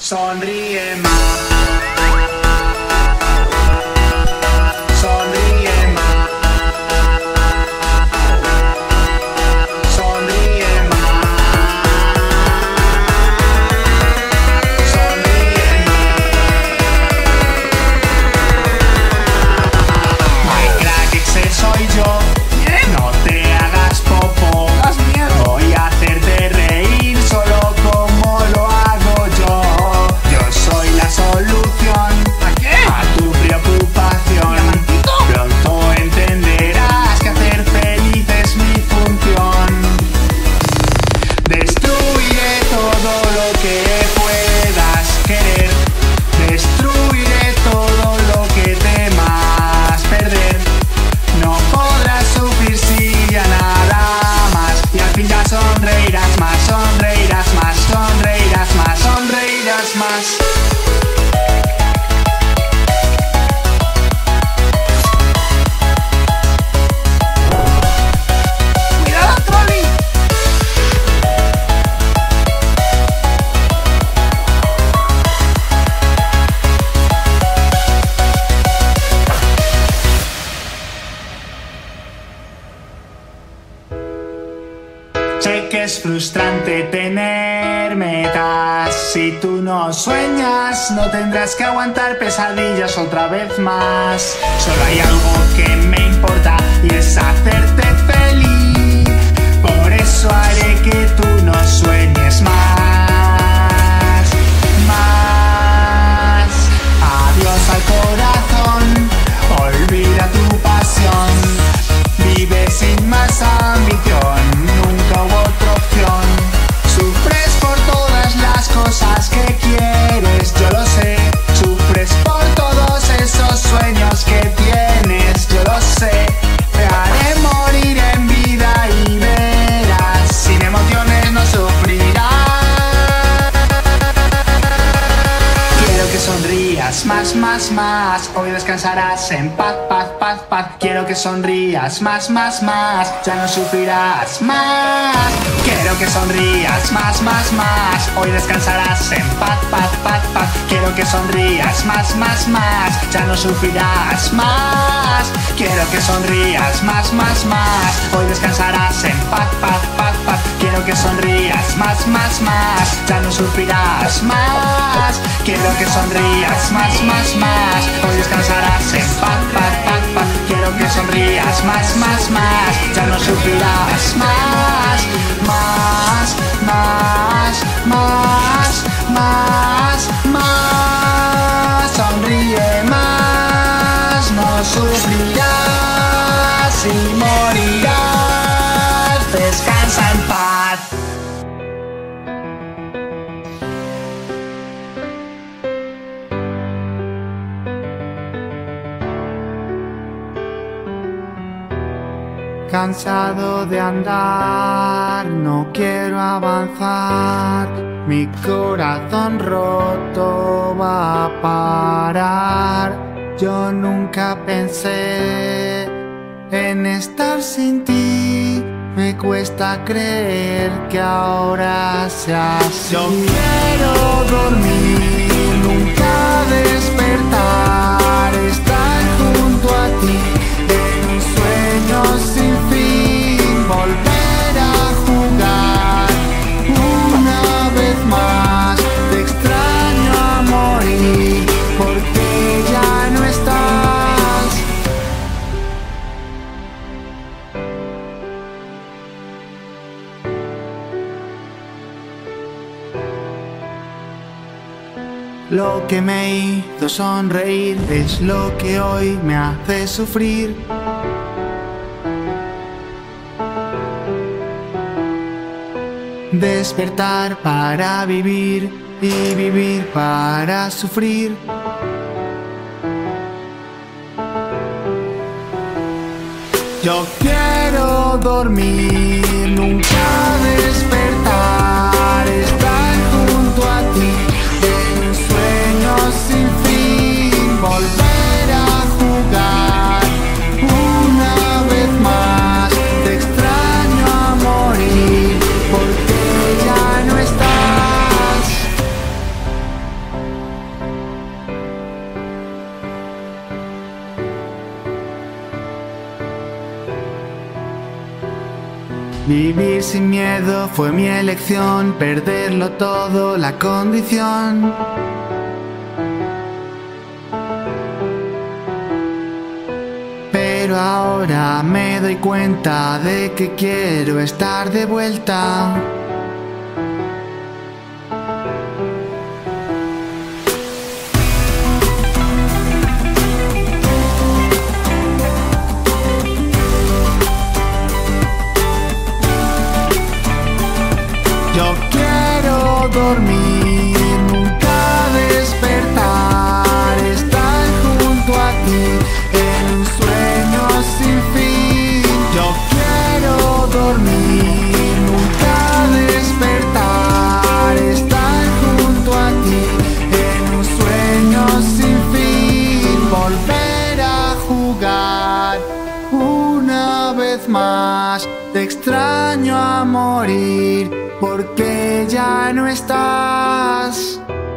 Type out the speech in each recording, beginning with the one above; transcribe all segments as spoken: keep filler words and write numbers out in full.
Sonríe más. Sonríe más. Sonríe más. Sonríe más. My crack, ese soy yo. No te hagas popo. Voy a hacerte reír solo como lo hago yo. Yo soy la solución a tu preocupación. Pronto entenderás que hacer feliz es mi función. Destruiré todo lo que puedas querer. Destruiré todo lo que temas perder. No podrás sufrir si ya nada más. Y al fin ya sonreirás más, sonreirás más, sonreirás más, sonreirás más. ¡Cuidado, trolley! Sé que es frustrante tener metas. Si tú no sueñas, no tendrás que aguantar pesadillas otra vez más. Solo hay algo que me importa y es hacerte feliz. Por eso haré que tú no sueñes más. Más. Adiós al corazón. Olvida tu pasión. Vive sin más ambición. Nunca hubo otra opción. Sufres por todas las cosas que quieres, yo lo sé. Sufres por todos esos sueños que tienes, yo lo sé. Te haré morir en vida y verás, sin emociones no sufrirás. Quiero que sonrías más, más, más. Hoy descansarás en paz, paz, paz, paz. Quiero que sonrías más, más, más. Ya no sufrirás más. Quiero que sonrías más, más, más. Hoy descansarás en paz, paz, paz, paz. Quiero que sonrías más, más, más. Ya no sufrirás más. Quiero que sonrías más, más, más. Hoy descansarás en paz, paz, paz, paz. Quiero que sonrías más, más, más. Ya no sufrirás más. Quiero que sonrías más, más, más. Hoy descansarás en paz, paz, paz, paz. Quiero que sonrías más, más, más. Ya no sufrirás más. Más, más, más, más, más. Sonríe más. No sufrirás y morirás. Descansa en paz. Cansado de andar, no quiero avanzar. Mi corazón roto va a parar. Yo nunca pensé en estar sin ti. Me cuesta creer que ahora sea así. Yo quiero dormir, nunca despertar. Estar junto a ti en un sueño sin fin. Volver a jugar una vez más. Te extraño a morir porque ya no estás. Lo que me hizo sonreír es lo que hoy me hace sufrir. Despertar para vivir y vivir para sufrir. Yo quiero dormir, nunca despertar. Estar junto a ti en un sueño sin fin. Volver a jugar una vez más. Te extraño a morir porque ya no estás. Vivir sin miedo fue mi elección, perderlo todo la condición. Pero ahora me doy cuenta de que quiero estar de vuelta. Yo quiero dormir, nunca despertar, estar junto a ti en un sueño sin fin. Yo quiero dormir, nunca despertar, estar junto a ti en un sueño sin fin. Volver a jugar una vez más, te extraño a morir, porque ya no estás.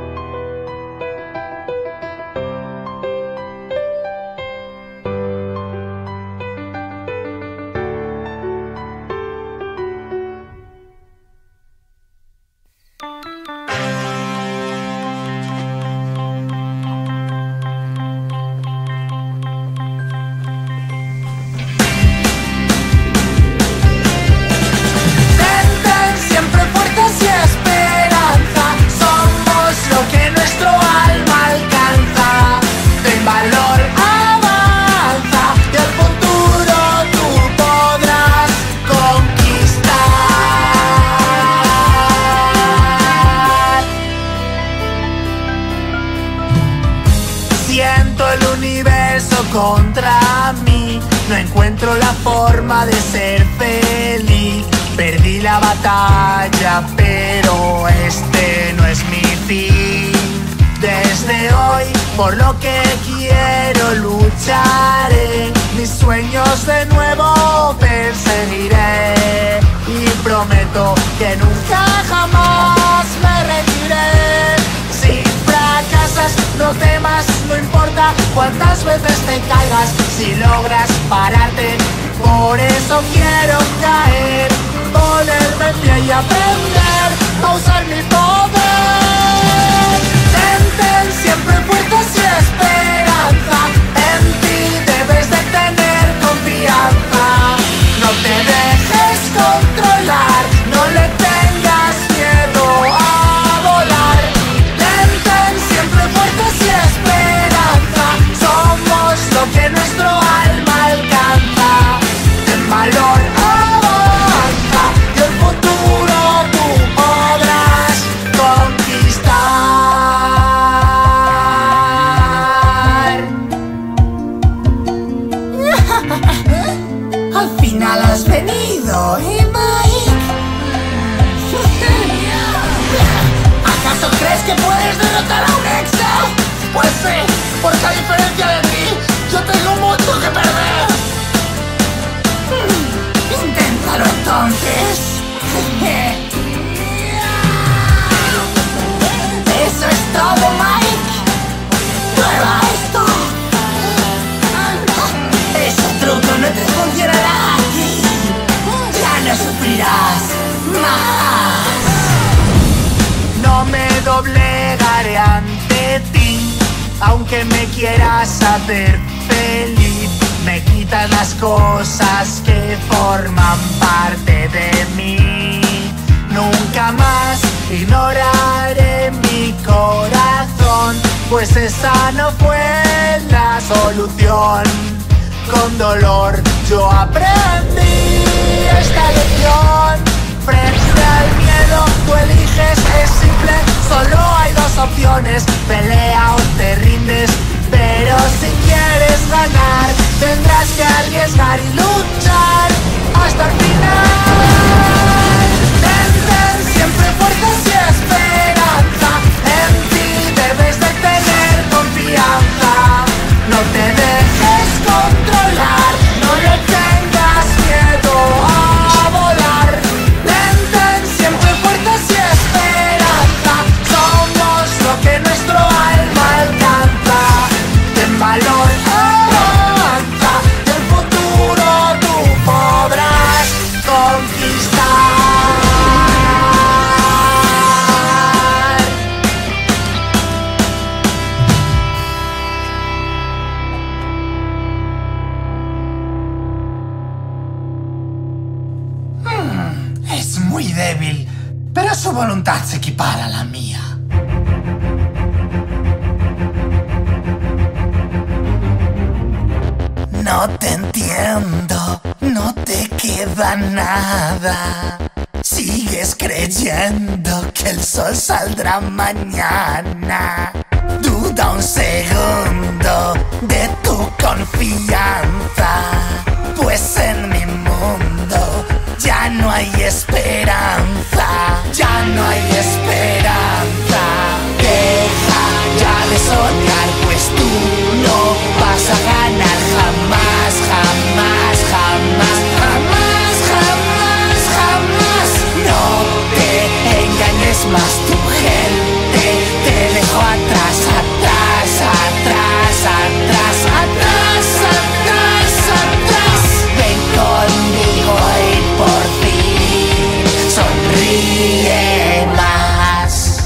Siento el universo contra mí, no encuentro la forma de ser feliz. Perdí la batalla, pero este no es mi fin. Desde hoy, por lo que quiero lucharé, mis sueños de nuevo perseguiré, y prometo que nunca jamás me rendiré. Si fracasas, no temas, no importa cuántas veces te caigas, si logras pararte. Por eso quiero caer, ponerme en pie y aprender a usar mi poder. Ten, ten siempre fuerzas y esperanza, en ti debes de tener confianza. No te dejes controlar, no le tengas miedo a volar. Ten, ten siempre fuerzas y esperanza, somos lo que nuestro alma alcanza. Ten valor, avanza, y el futuro tú podrás conquistar. Al final has venido, ¿eh, Mike? ¿Acaso crees que puedes derrotar a un exa? Pues sí, porque a diferencia de ti, yo tengo mucho que perder. Inténtalo entonces. Eso es todo, Mike. Prueba esto. Ese truco no te funcionará aquí. Ya no sufrirás más. No me doblegaré ante ti, aunque me quieras hacer feliz. Me quitas las cosas que forman parte de mí. Nunca más ignoraré mi corazón, pues esa no fue la solución. Con dolor yo aprendí esta lección. Frente al miedo tú eliges, es simple, solo hay dos opciones: pelea o te rindes. Pero si quieres ganar, tendrás que arriesgar y luchar hasta el final. Ten, ten siempre fuerzas y esperanza, en ti debes de tener confianza. No te dejes controlar, no le tengas miedo a volar. Ten, ten siempre fuerzas y esperanza, voluntad se equipara a la mía. No te entiendo, no te queda nada. Sigues creyendo que el sol saldrá mañana. Duda un segundo de tu confianza, pues en mi mundo ya no hay esperanza. Ya no hay esperanza. Deja ya de soñar, pues tú no vas a ganar jamás, jamás, jamás, jamás, jamás, jamás. No te engañes más, tu gente te dejó atrás, atrás, atrás, atrás, atrás, atrás, atrás. Ven conmigo y por fin sonríe más.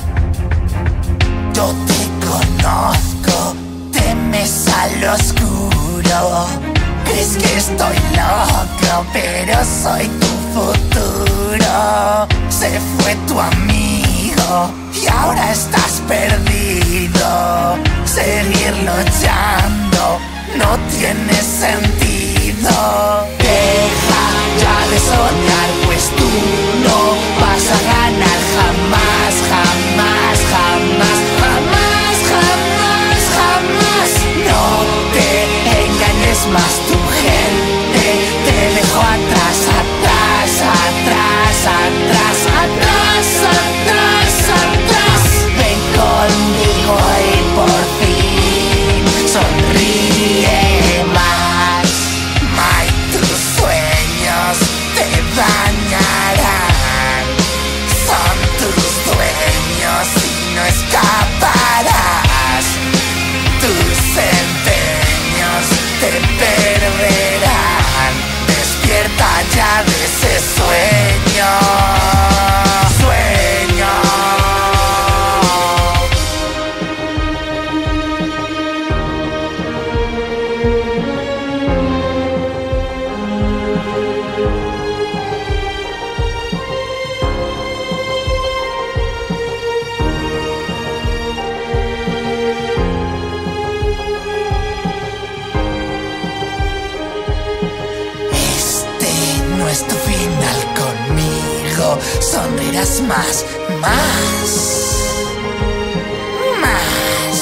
Yo te conozco, temes al oscuro. Crees que estoy loco, pero soy tu futuro. Se fue tu amigo y ahora estás perdido. Seguir luchando no tiene sentido. Deja ya de soñar, pues tú no vas a ganar jamás, jamás, jamás, jamás, jamás, jamás. No te engañes más, tu gente te dejó atrás, atrás, atrás, atrás, atrás, atrás, atrás. Ven conmigo y por fin sonríe más. May, tus sueños te dañarán. Son tus dueños y no escaparás. Tus empeños te perderán. Despierta ya de ese sueño. Sueño. No es tu final conmigo, sonreirás más, más, más.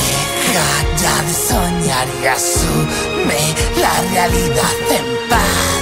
Deja ya de soñar y asume la realidad en paz.